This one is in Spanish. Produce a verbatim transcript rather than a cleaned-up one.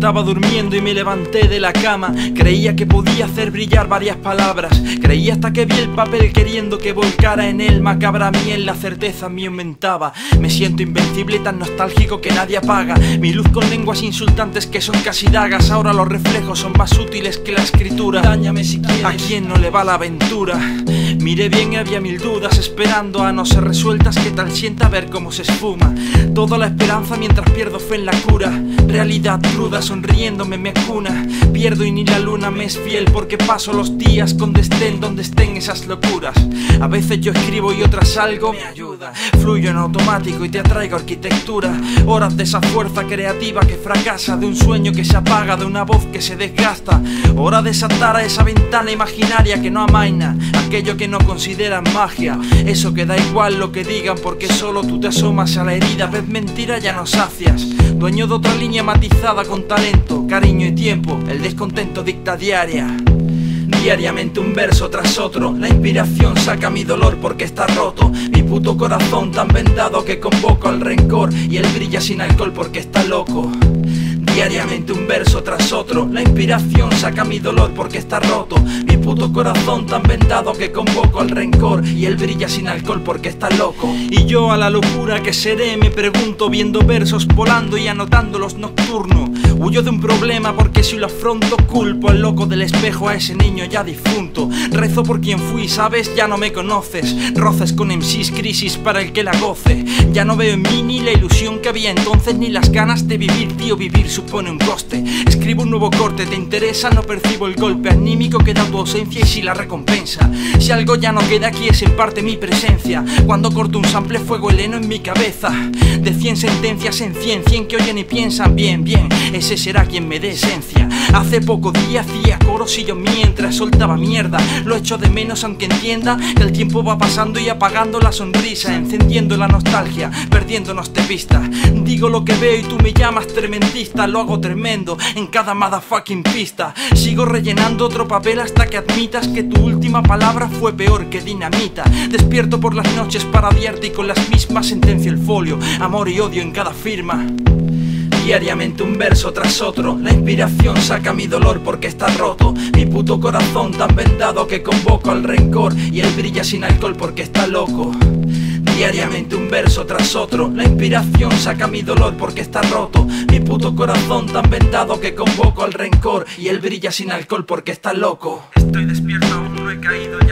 Estaba durmiendo y me levanté de la cama. Creía que podía hacer brillar varias palabras. Creí hasta que vi el papel queriendo que volcara en él macabra miel. La certeza me aumentaba. Me siento invencible, tan nostálgico que nadie apaga. Mi luz con lenguas insultantes que son casi dagas. Ahora los reflejos son más útiles que la escritura. Dáñame si quieres. ¿A quién no le va la aventura? Miré bien y había mil dudas esperando a no ser resueltas. Que tal sienta ver cómo se esfuma toda la esperanza mientras pierdo fe en la cura. Realidad cruda sonriéndome me acuna. Pierdo y ni la luna me es fiel porque paso los días con destén donde estén esas locuras. A veces yo escribo y otras algo me ayuda. Fluyo en automático y te atraigo arquitectura. Horas de esa fuerza creativa que fracasa, de un sueño que se apaga, de una voz que se desgasta. Hora de saltar a esa ventana imaginaria que no amaina aquello que no consideran magia. Eso que da igual lo que digan porque solo tú te asomas a la herida. Ves mentira, ya no sacias. Dueño de otra línea matizada con talento, cariño y tiempo. El descontento dicta diaria. Diariamente un verso tras otro. La inspiración saca mi dolor porque está roto. Mi puto corazón tan vendado que convoco al rencor. Y él brilla sin alcohol porque está loco. Diariamente un verso tras otro. La inspiración saca mi dolor porque está roto. Mi puto corazón tan vendado que convoco al rencor. Y él brilla sin alcohol porque está loco. Y yo a la locura que seré me pregunto, viendo versos volando y anotándolos nocturno. Huyo de un problema porque si lo afronto culpo al loco del espejo, a ese niño ya difunto. Rezo por quien fui, sabes, ya no me conoces. Roces con M Cs, crisis para el que la goce. Ya no veo en mí ni la ilusión que había entonces, ni las ganas de vivir, tío, vivir supone un coste. Escribo un nuevo corte, ¿te interesa? No percibo el golpe anímico que da tu ausencia y si la recompensa. Si algo ya no queda aquí es en parte mi presencia. Cuando corto un sample fuego heleno en mi cabeza. De cien sentencias en cien, cien que oyen y piensan bien, bien. Ese será quien me dé esencia. Hace poco día hacía coros y yo mientras soltaba mierda. Lo echo de menos aunque entienda que el tiempo va pasando y apagando la sonrisa, encendiendo la nostalgia, perdiéndonos de vista. Digo lo que veo y tú me llamas tremendista. Lo hago tremendo en cada motherfucking pista. Sigo rellenando otro papel hasta que admitas que tu última palabra fue peor que dinamita. Despierto por las noches para odiarte y con las mismas sentencia el folio. Amor y odio en cada firma. Diariamente un verso tras otro. La inspiración saca mi dolor porque está roto. Mi puto corazón tan vendado que convoco al rencor. Y él brilla sin alcohol porque está loco. Diariamente un verso tras otro. La inspiración saca mi dolor porque está roto. Mi puto corazón tan vendado que convoco al rencor. Y él brilla sin alcohol porque está loco. Estoy despierto, aún no he caído.